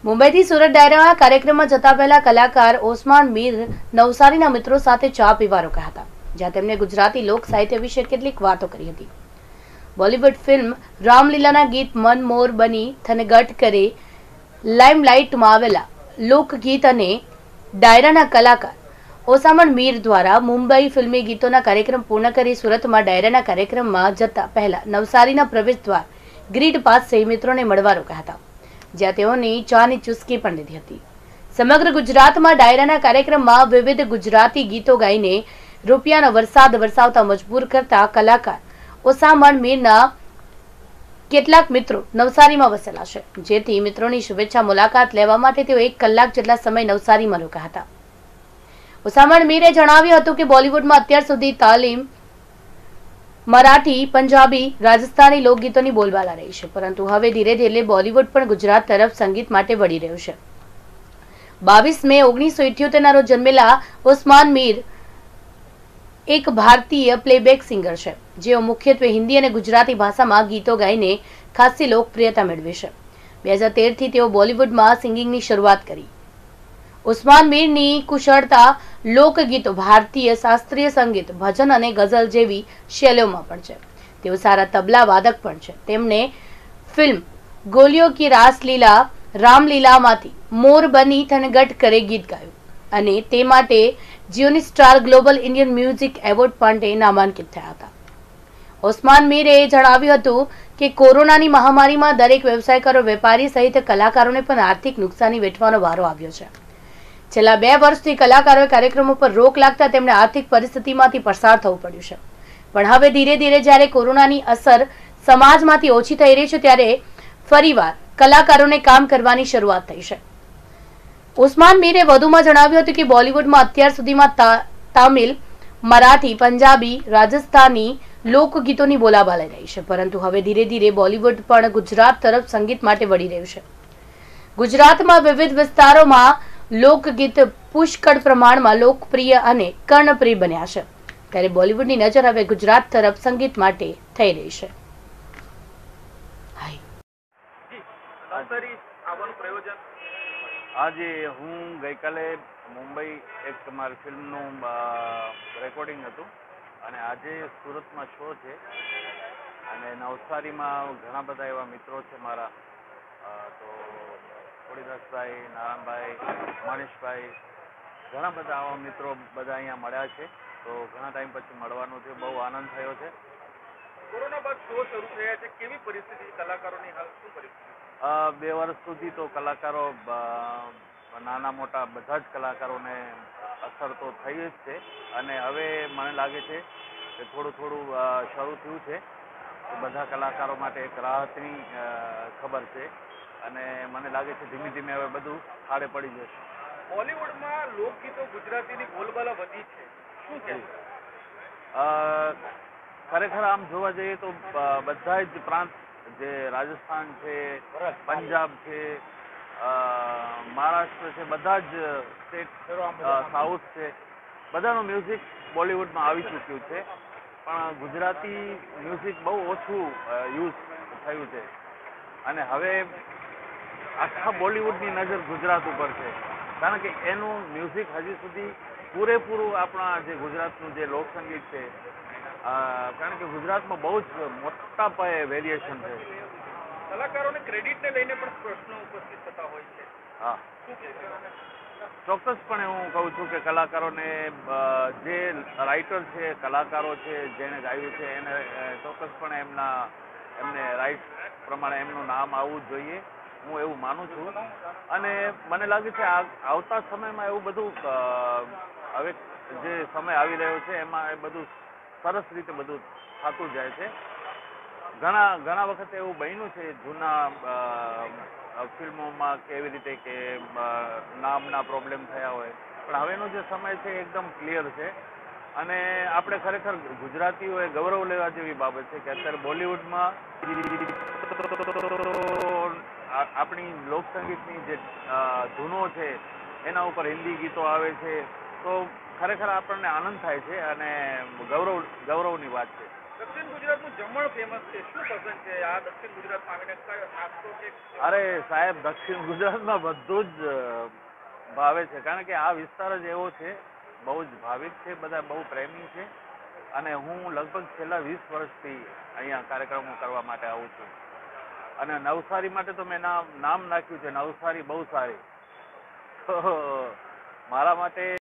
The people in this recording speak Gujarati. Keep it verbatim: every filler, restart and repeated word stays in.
મુંબઈથી સુરત ડાયરાના કાર્યક્રમમાં જતા પહેલા કલાકાર ઓસમાન મીર નવસારીના મિત્રો સાથે ચા પીવા રોકાયા હતા, જ્યાં તેમણે ગુજરાતી લોક સાહિત્ય વિશે કેટલીક વાતો કરી હતી. બોલિવૂડ ફિલ્મ રામલીલાના ગીત મન મોર બની થનગટ કરે લાઇમલાઇટમાં આવેલા લોકગીત અને ડાયરાના કલાકાર ઓસામણ મીર દ્વારા મુંબઈ ફિલ્મી ગીતોના કાર્યક્રમ પૂર્ણ કરી સુરતમાં ડાયરાના કાર્યક્રમમાં જતા પહેલા નવસારીના પ્રવેશ દ્વાર ગ્રીડ પાસે મિત્રોને મળવા રોકાયા હતા, જ્યાં તેઓની ચાની ચુસ્કી પણ લીધી હતી. સમગ્ર ગુજરાતમાં ડાયરાના કાર્યક્રમમાં વિવિધ ગુજરાતી ગીતો ગાઈને રૂપિયાનો વરસાદ વરસાવતા મજબૂર કરતા કલાકાર ઓસામણ મીરના કેટલાક મિત્રો નવસારીમાં વસેલા છે, જેથી મિત્રોની શુભેચ્છા મુલાકાત લેવા માટે તેઓ એક કલાક જેટલા સમય નવસારીમાં રોકાયા હતા. ઓસામણ મીરે જણાવ્યું હતું કે બોલિવૂડમાં અત્યાર સુધી તાલીમ મરાઠી, પંજાબી, રાજસ્થાની લોકગીતોની બોલબાલા રહી છે, પરંતુ હવે ધીરે ધીરે બોલિવૂડ પણ ગુજરાત તરફ સંગીત માટે વળી રહ્યું છે. બાવીસ મે ઓગણીસો ઇઠ્યોતેર ના રોજ જન્મેલા ઓસમાન મીર એક ભારતીય પ્લેબેક સિંગર છે, જેઓ મુખ્યત્વે હિન્દી અને ગુજરાતી ભાષામાં ગીતો ગાઈને ખાસી લોકપ્રિયતા મેળવી છે. બે હજાર તેર થી તેઓ બોલિવૂડમાં સિંગિંગની શરૂઆત કરી. ઓસમાન મીરની કુશળતા લોકગીતો, ભારતીય શાસ્ત્રીય સંગીત, ભજન અને ગઝલ જેવી શૈલીઓમાં પણ છે. તેઓ સારા તબલા વાદક પણ છે. તેમણે ફિલ્મ ગોલિયો કી રાસલીલા રામલીલામાંથી મોર બની થનગટ કરે ગીત ગાયું અને તે માટે જીઓની star global Indian music award માટે નામાંકિત થયા હતા. ઓસમાન મીરે જણાવ્યું હતું કે કોરોનાની મહામારીમાં દરેક વ્યવસાયકારો, વેપારી સહિત કલાકારોને પણ આર્થિક નુકસાની વેઠવાનો વારો આવ્યો છે. છેલ્લા બે વર્ષથી કલાકારોએ કાર્યક્રમો પર રોક લાગતા તેમણે આર્થિક પરિસ્થિતિમાંથી પસાર થવું પડ્યું છે, પણ હવે ધીરે ધીરે જ્યારે કોરોનાની અસર સમાજમાંથી ઓછી થઈ રહી છે, ત્યારે ફરીવાર કલાકારોને કામ કરવાની શરૂઆત થઈ છે. ઓસમાન મીરે વધુમાં જણાવ્યું હતું કે બોલિવૂડમાં અત્યાર સુધીમાં તામિલ, મરાઠી, પંજાબી, રાજસ્થાની લોકગીતોની બોલાબાલા રહી છે, પરંતુ હવે ધીરે ધીરે બોલિવૂડ પણ ગુજરાત તરફ સંગીત માટે વળી રહ્યું છે. ગુજરાતમાં વિવિધ વિસ્તારોમાં લોકગીત પુષ્કળ પ્રમાણમાં લોકપ્રિય અને કર્ણપ્રિય બન્યા છે, ત્યારે બોલિવૂડની નજર હવે ગુજરાત તરફ સંગીત માટે થઈ રહી છે. આજે હું ગઈકાલે મુંબઈ એક મારી ફિલ્મનું રેકોર્ડિંગ હતું અને આજે સુરતમાં શો છે અને નવસારીમાં ઘણા બધા એવા મિત્રો છે મારા, તો ખોડીદાસભાઈ, નારાયણભાઈ, મનીષભાઈ, ઘણા બધા આવા મિત્રો બધા અહીંયા મળ્યા છે. તો ઘણા ટાઈમ પછી મળવાનું છે, બહુ આનંદ થયો છે. કોરોના બાદ શો શરૂ થયા છે, કેવી પરિસ્થિતિ કલાકારોની હાલ શું પરિસ્થિતિ? બે વર્ષ સુધી તો કલાકારો, નાના મોટા બધા જ કલાકારોને અસર તો થઈ જ છે અને હવે મને લાગે છે કે થોડું થોડું શરૂ થયું છે. બધા કલાકારો માટે એક રાહતની ખબર છે અને મને લાગે છે ધીમે ધીમે હવે બધું થાળે પડી જશે. બોલિવૂડમાં લોકગીતો ગુજરાતીની બોલબાલા વધી છે, શું છે? ખરેખર આમ જોવા જઈએ તો બધા જ પ્રાંત, જે રાજસ્થાન છે, પંજાબ છે, મહારાષ્ટ્ર છે, બધા જ સ્ટેટ, સાઉથ છે, બધાનું મ્યુઝિક બોલિવૂડમાં આવી ચૂક્યું છે, પણ ગુજરાતી મ્યુઝિક બહુ ઓછું યુઝ થયું છે અને હવે આખા બોલિવૂડની નજર ગુજરાત ઉપર છે, કારણ કે એનું મ્યુઝિક હજી સુધી પૂરેપૂરું આપણા જે ગુજરાતનું જે લોકસંગીત છે, કારણ કે ગુજરાતમાં બહુ જ મોટા પાયે વેરિએશન છે. કલાકારોને ક્રેડિટને લઈને પણ પ્રશ્નો ઉપસ્થિત થતા હોય છે. હા, ચોક્કસપણે હું કહું છું કે કલાકારોને, જે રાઇટર છે, કલાકારો છે, જેણે ગાયું છે, એને ચોક્કસપણે એમના એમને રાઇટ પ્રમાણે એમનું નામ આવવું જ જોઈએ, હું એવું માનું છું. અને મને લાગે છે આવતા સમયમાં એવું બધું, હવે જે સમય આવી રહ્યો છે એમાં એ બધું સરસ રીતે બધું થતું જાય છે. ઘણા ઘણા વખતે એવું બન્યું છે જૂના ફિલ્મોમાં કે એવી રીતે કે નામના પ્રોબ્લેમ થયા હોય, પણ હવેનો જે સમય છે એકદમ ક્લિયર છે અને આપણે ખરેખર ગુજરાતીઓએ ગૌરવ લેવા જેવી બાબત છે કે અત્યારે બોલિવૂડમાં આપણી લોકસંગીતની જે ધૂનો છે એના ઉપર હિન્દી ગીતો આવે છે, તો ખરેખર આપણને આનંદ થાય છે અને ગૌરવ ગૌરવની વાત છે. દક્ષિણ ગુજરાતનું જમણ ફેમસ છે, શું પસંદ છે આ દક્ષિણ ગુજરાતમાં આવીને કયો નાસ્તો કે અરે સાહેબ, દક્ષિણ ગુજરાતમાં બધું જ અ, ભાવે છે, કારણ કે આ વિસ્તાર જ એવો છે, બહુ જ ભાવિક છે, બધા બહુ પ્રેમી છે. અને હું લગભગ છેલ્લા વીસ વર્ષથી અહીંયા કાર્યક્રમો કરવા માટે આવું છું. અને નવસારી માટે તો મેં નામ નામ નાખ્યું છે, નવસારી બહુ સારી. તો મારા માટે